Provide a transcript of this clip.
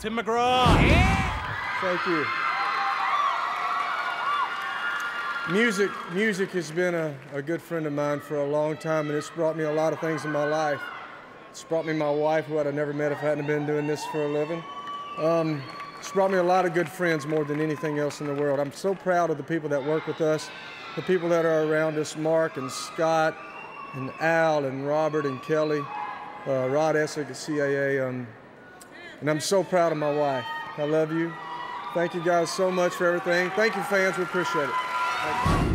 Tim McGraw. Yeah. Thank you. Music has been a good friend of mine for a long time, and it's brought me a lot of things in my life. It's brought me my wife, who I'd have never met if I hadn't been doing this for a living. It's brought me a lot of good friends more than anything else in the world. I'm so proud of the people that work with us, the people that are around us, Mark and Scott and Al and Robert and Kelly, Rod Essig at CAA, and I'm so proud of my wife. I love you. Thank you guys so much for everything. Thank you, fans. We appreciate it. Thank you.